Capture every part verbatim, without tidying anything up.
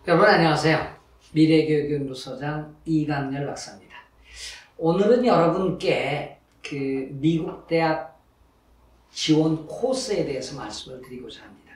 여러분 안녕하세요. 미래교육연구소장 이강렬 박사입니다. 오늘은 여러분께 그 미국 대학 지원 코스에 대해서 말씀을 드리고자 합니다.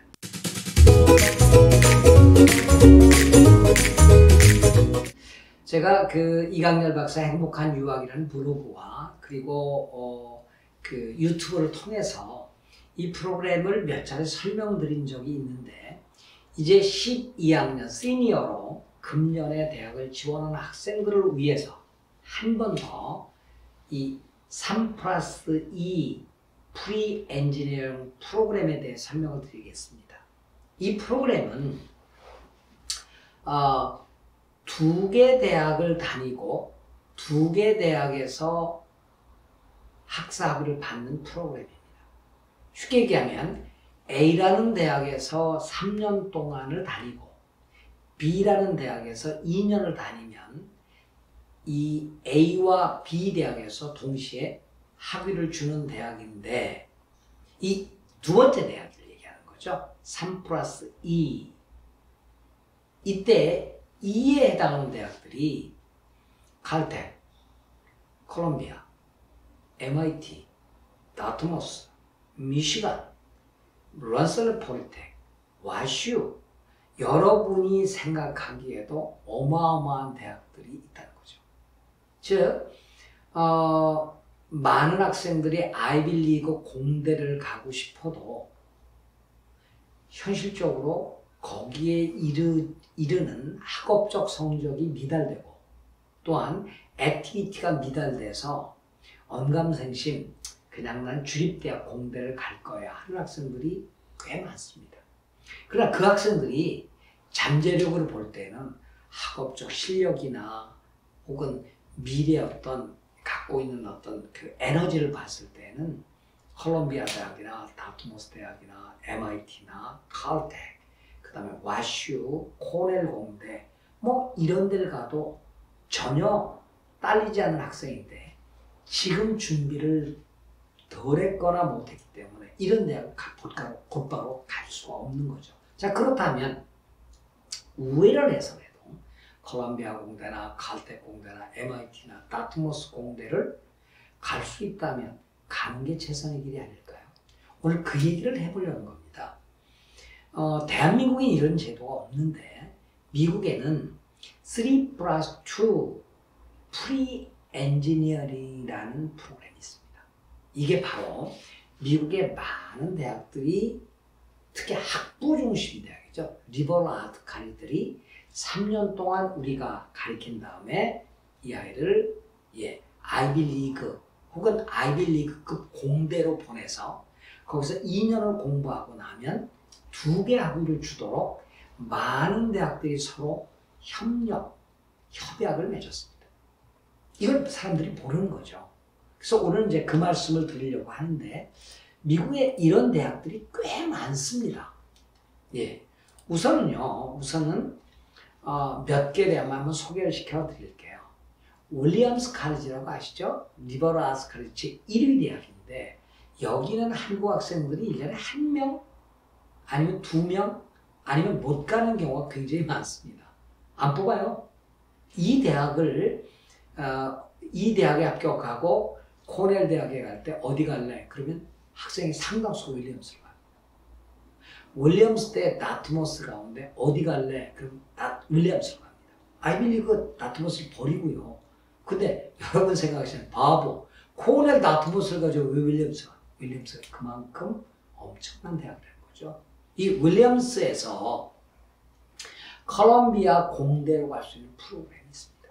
제가 그 이강렬 박사 행복한 유학이라는 블로그와 그리고 어 그 유튜브를 통해서 이 프로그램을 몇 차례 설명드린 적이 있는데, 이제 십이 학년 시니어로 금년에 대학을 지원하는 학생들을 위해서 한 번 더 이 삼 플러스 이 프리 엔지니어링 프로그램에 대해 설명을 드리겠습니다. 이 프로그램은 어, 두 개 대학을 다니고 두 개 대학에서 학사학위를 받는 프로그램입니다. 쉽게 얘기하면 A라는 대학에서 삼 년 동안을 다니고 B라는 대학에서 이 년을 다니면 이 A와 B 대학에서 동시에 학위를 주는 대학인데, 이 두 번째 대학을 얘기하는 거죠. 삼 플러스 이. 이때 이에 해당하는 대학들이 칼텍, 콜롬비아, 엠아이티, 다트머스, 미시간, 런셀 폴리텍, 와슈, 여러분이 생각하기에도 어마어마한 대학들이 있다는 거죠. 즉, 어, 많은 학생들이 아이비리그 공대를 가고 싶어도 현실적으로 거기에 이르, 이르는 학업적 성적이 미달되고, 또한 액티비티가 미달돼서 언감생심 그냥 난 주립대학 공대를 갈 거야 하는 학생들이 꽤 많습니다. 그러나 그 학생들이 잠재력으로 볼 때는 학업적 실력이나 혹은 미래의 어떤 갖고 있는 어떤 그 에너지를 봤을 때는 콜롬비아 대학이나 다트머스 대학이나 엠아이티나 칼텍, 그 다음에 와슈, 코넬 공대 뭐 이런 데를 가도 전혀 딸리지 않는 학생인데 지금 준비를 덜 했거나 못했기 때문에 이런 대학을 곧바로 갈 수가 없는 거죠. 자, 그렇다면 우회를 해서라도 콜롬비아 공대나 칼텍 공대나 엠아이티나 다트머스 공대를 갈 수 있다면 가는 게 최선의 길이 아닐까요? 오늘 그 얘기를 해보려는 겁니다. 어, 대한민국에 이런 제도가 없는데 미국에는 쓰리 플러스 투 프리 엔지니어링이라는 프로그램이 있습니다. 이게 바로 미국의 많은 대학들이, 특히 학부 중심 대학이죠. 리버럴 아트 카리들이 삼 년 동안 우리가 가르친 다음에 이 아이를 예, 아이비리그 혹은 아이비리그급 공대로 보내서 거기서 이 년을 공부하고 나면 두 개 학위를 주도록 많은 대학들이 서로 협력, 협약을 맺었습니다. 이걸 사람들이 모르는 거죠. 그래서 오늘 이제 그 말씀을 드리려고 하는데, 미국에 이런 대학들이 꽤 많습니다. 예. 우선은요, 우선은, 어, 몇 개 대학만 한번 소개를 시켜 드릴게요. 윌리엄스 칼리지라고 아시죠? 리버럴 아트 칼리지 일 위 대학인데, 여기는 한국 학생들이 일 년에 한 명, 아니면 두 명, 아니면 못 가는 경우가 굉장히 많습니다. 안 뽑아요. 이 대학을, 어, 이 대학에 합격하고 코넬 대학에 갈 때 어디 갈래? 그러면 학생이 상당수 윌리엄스를 갑니다. 윌리엄스 대 다트머스 가운데 어디 갈래? 그럼 다 윌리엄스를 갑니다. 아이비리그 다트머스를 버리고요. 근데 여러분 생각하시는 바보, 코넬 다트머스를 가지고 왜 윌리엄스가? 윌리엄스가 그만큼 엄청난 대학이라는 거죠. 이 윌리엄스에서 콜롬비아 공대로 갈 수 있는 프로그램이 있습니다.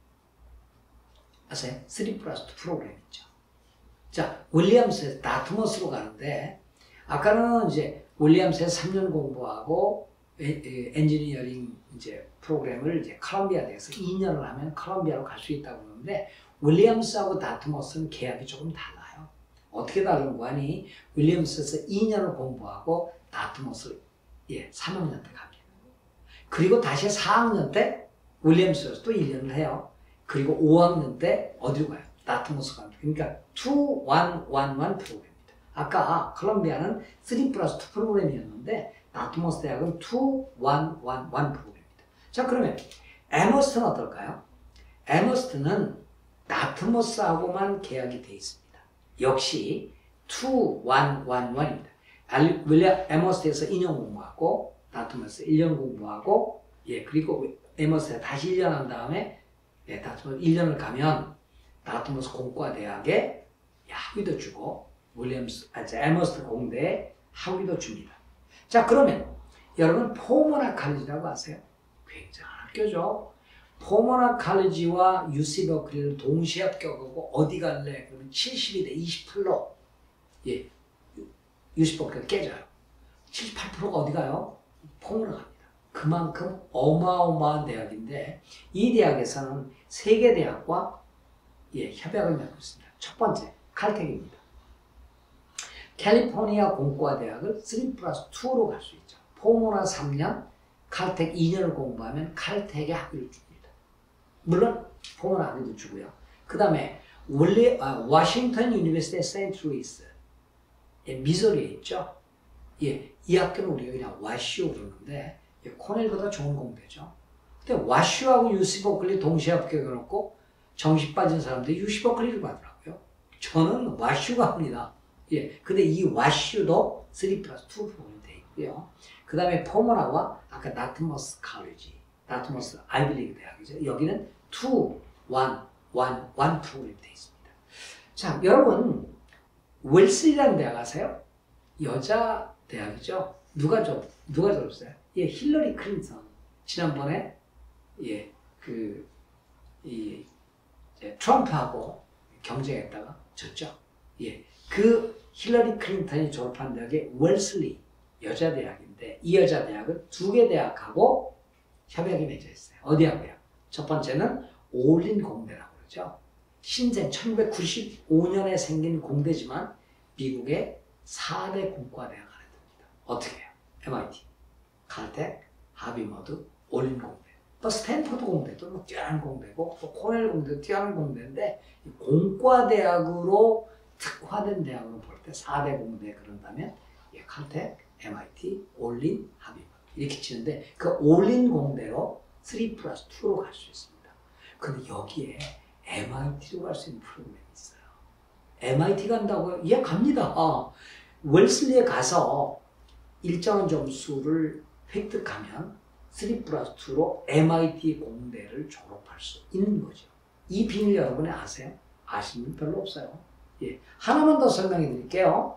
아세요? 쓰리 플러스 투 프로그램 있죠. 자, 윌리엄스에서 다트머스로 가는데, 아까는 이제 윌리엄스에서 삼 년 공부하고 에, 에, 엔지니어링 이제 프로그램을 이제 콜롬비아 대에서 이 년을 하면 콜롬비아로 갈 수 있다고 그러는데, 윌리엄스하고 다트머스는 계약이 조금 달라요. 어떻게 다른 거 하니? 윌리엄스에서 이 년을 공부하고 다트머스 예, 삼 학년 때 갑니다. 그리고 다시 사 학년 때 윌리엄스에서 또 일 년을 해요. 그리고 오 학년 때 어디로 가요? 다트머스 갑니다. 그러니까 이, 일, 일, 일 프로그램입니다. 아까 콜롬비아는 쓰리 플러스 투 프로그램이었는데 다트머스 대학은 이, 일, 일, 일 프로그램입니다. 자, 그러면 에머스턴은 어떨까요? 에머스턴은 다트머스하고만 계약이 되어 있습니다. 역시 이, 일, 일, 일입니다. 윌리엄 에머스에서 이 년 공부하고 다트머스 일 년 공부하고 예 그리고 에머스에 다시 일 년 한 다음에 예, 다트머스 일 년을 가면 다트머스 공과대학에 학위도 주고 윌리엄스 아, 에머스 공대에 학위도 줍니다. 자, 그러면 여러분 포모나 칼리지라고 아세요? 굉장한 학교죠. 포모나 칼리지와 유씨 버클리를 동시에 합격하고 어디 갈래? 그러면 칠십이 대 이십팔로 예, 유씨 버클리가 깨져요. 칠십팔 퍼센트가 어디 가요? 포모나 갑니다. 그만큼 어마어마한 대학인데 이 대학에서는 세 개 대학과 예, 협약을 맺고 있습니다. 첫 번째, 칼텍입니다. 캘리포니아 공과대학을 삼 플러스 이로 갈 수 있죠. 포모나 삼 년, 칼텍 이 년을 공부하면 칼텍에 학위를 줍니다. 물론 포모나 학위도 주고요. 그 다음에 원래 아, 워싱턴 유니버시티 세인트 루이스 예, 미소리에 있죠. 예, 이 학교는 우리가 그냥 와슈 그러는데 예, 코넬보다 좋은 공대죠. 근데 와슈하고 유씨 버클리 동시에 합격해놓고 정시 빠진 사람들이 유씨 버클리를 받더라고요. 저는 와슈가 합니다. 예, 근데 이 와슈도 삼 플러스 이 프로그램이 되어 있고요. 그 다음에 포모나와 아까 다트머스 칼리지, 다트머스 아이비리그 대학이죠. 여기는 이, 일, 일, 일 프로그램이 되어 있습니다. 자, 여러분 웰슬리라는 대학 아세요? 여자 대학이죠. 누가 졸 누가 졸업했어요? 예, 힐러리 클린턴. 지난번에 예, 그 이 트럼프하고 경쟁했다가 졌죠. 예, 그 힐러리 클린턴이 졸업한 대학이 웰슬리 여자 대학인데 이 여자 대학은 두 개 대학하고 협약이 맺어 있어요. 어디하고요? 첫 번째는 올린 공대라고 그러죠. 신생 천구백구십오 년에 생긴 공대지만 미국의 사 대 공과대학 안에 듭니다. 어떻게 해요? 엠아이티, 칼텍, 하비머드, 올린 공대. 또 스탠퍼드 공대도 뭐 뛰어난 공대고 또 코넬 공대도 뛰어난 공대인데 공과대학으로 특화된 대학으로 볼 때 사 대 공대 그런다면 예, 칼텍, 엠아이티, 올린, 하비머드 이렇게 치는데 그 올린 공대로 삼 플러스 이로 갈 수 있습니다. 근데 여기에 엠아이티로 갈 수 있는 프로그램이 있어요. 엠아이티 간다고요? 예, 갑니다. 아, 웰슬리에 가서 일정한 점수를 획득하면 삼 플러스 이로 엠아이티 공대를 졸업할 수 있는 거죠. 이 비밀 여러분이 아세요? 아시는 분 별로 없어요. 예, 하나만 더 설명해 드릴게요.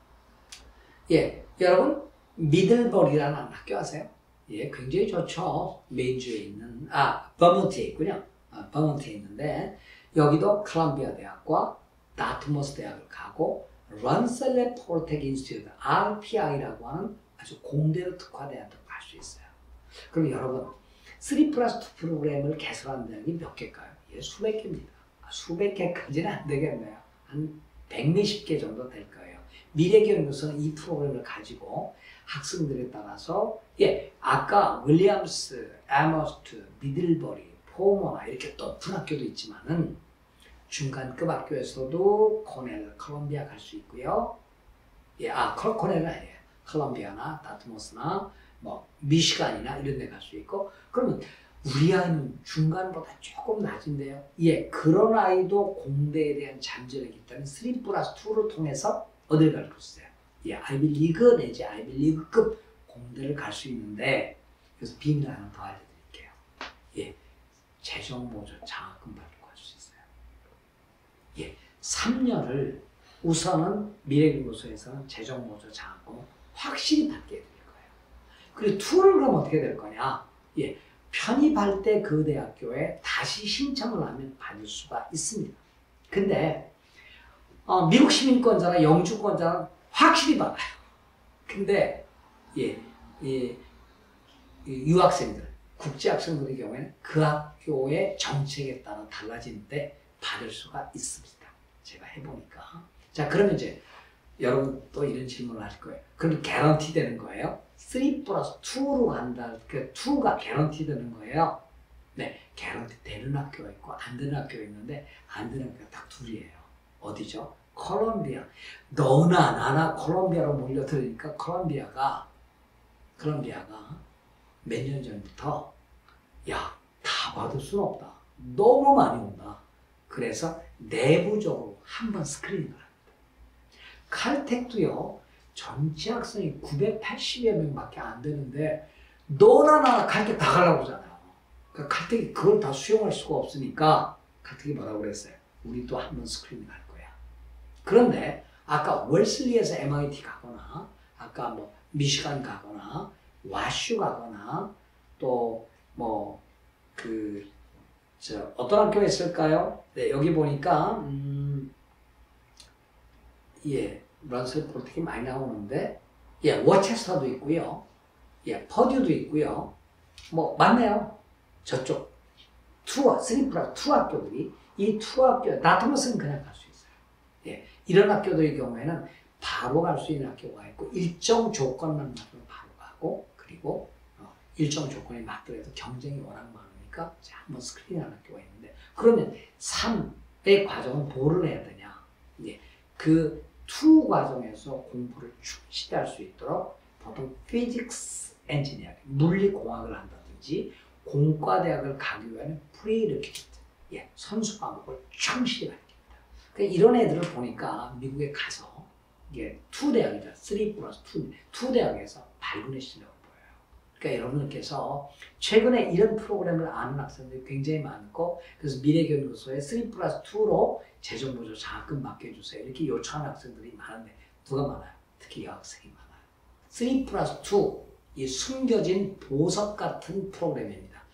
예, 여러분 미들버리라는 학교 아세요? 예, 굉장히 좋죠. 메인주에 있는 아 버몬트에 있군요. 아, 버몬트에 있는데 여기도 컬럼비아 대학과 다트머스 대학을 가고 런셀레 포르텍 인스티튜트 알피아이라고 하는 아주 공대로 특화대학도 갈 수 있어요. 그럼 여러분 삼 플러스 이 프로그램을 개설한 대학이 몇 개일까요? 예, 수백 개입니다. 아, 수백 개까지는 안 되겠네요. 한 백몇십 개 정도 될 거예요. 미래교육에서는 이 프로그램을 가지고 학생들에 따라서 예, 아까 윌리엄스, 에머스트, 미들버리, 포모나 이렇게 높은 학교도 있지만은 중간급 학교에서도 코넬, 컬럼비아 갈 수 있고요. 예, 아, 코넬은 아니에요. 컬럼비아나 다트머스나 뭐 미시간이나 이런 데 갈 수 있고 그러면 우리 아이는 중간보다 조금 낮은데요. 예, 그런 아이도 공대에 대한 잠재력이 있다면 삼 플러스 이를 통해서 어딜 갈 수 있어요? 예, 아이비리그 내지 아이비리그급 공대를 갈 수 있는데 그래서 비밀 하나 더 알려드릴게요. 예, 재정보조 장학금 받고 갈 수 있어요. 예, 삼 년을 우선은 미래연구소에서는 재정보조 장학금 확실히 받게 해드릴 거예요. 그리고 이를 그럼 어떻게 될 거냐? 예, 편입할 때 그 대학교에 다시 신청을 하면 받을 수가 있습니다. 근데 어, 미국 시민권자나 영주권자는 확실히 받아요. 근데 예, 예, 유학생들, 국제학생들의 경우에는 그 학교의 정책에 따라 달라지는데 받을 수가 있습니다. 제가 해보니까. 자, 그러면 이제 여러분 또 이런 질문을 하실 거예요. 그럼 개런티 되는 거예요? 삼 플러스 이로 간다. 그 이가 개런티 되는 거예요. 네, 개런티 되는 학교가 있고 안 되는 학교가 있는데 안 되는 학교가 딱 둘이에요. 어디죠? 콜롬비아. 너나 나나 콜롬비아로 몰려들으니까 콜롬비아가 콜롬비아가 몇 년 전부터 야, 다 받을 수는 없다. 너무 많이 온다. 그래서 내부적으로 한번 스크린을 합니다. 칼텍도요, 전체 학생이 구백팔십여 명밖에 안 되는데 너나 나 칼텍 다 가려고 하잖아요. 그러니까 칼텍이 그걸 다 수용할 수가 없으니까 칼텍이 뭐라고 그랬어요? 우리 또 한번 스크린을 할 거야. 그런데 아까 월슬리에서 엠아이티 가거나 아까 뭐 미시간 가거나 와슈 가거나 또 뭐 그 저 어떤 학교가 있을까요? 네, 여기 보니까 음, 예, 런셀 폴텍이 많이 나오는데 예, 워체스터도 있고요. 예, 퍼듀도 있고요. 뭐 많네요. 저쪽 투어, 쓰리 플러스 투 학교들이 이 투 학교, 나토머스는 그냥 갈 수 있어요. 예, 이런 학교들의 경우에는 바로 갈 수 있는 학교가 있고 일정 조건만 맞으면 바로 가고 그리고 어, 일정 조건이 맞더라도 경쟁이 워낙 많으니까 한번 스크린하는 학교가 있는데 그러면 삼의 과정은 뭐를 해야 되냐? 예, 그 투 과정에서 공부를 충실히 할 수 있도록 보통 피직스 엔지니어링, 물리공학을 한다든지 공과대학을 가기 위한 프리리퀴지트, 예, 선수 과목을 충실히 가르칩니다. 그러니까 이런 애들을 보니까 미국에 가서 이게 투 대학이죠. 쓰리 플러스 투, 투 대학에서 발군의 실력을 보여요. 그러니까 여러분들께서 최근에 이런 프로그램을 아는 학생들이 굉장히 많고 그래서 미래교육소에 쓰리 플러스 투로 재정보조 장학금 맡겨주세요. 이렇게 요청하는 학생들이 많은데 누가 많아요? 특히 여학생이 많아요. 쓰리 플러스 투, 이 숨겨진 보석 같은 프로그램입니다.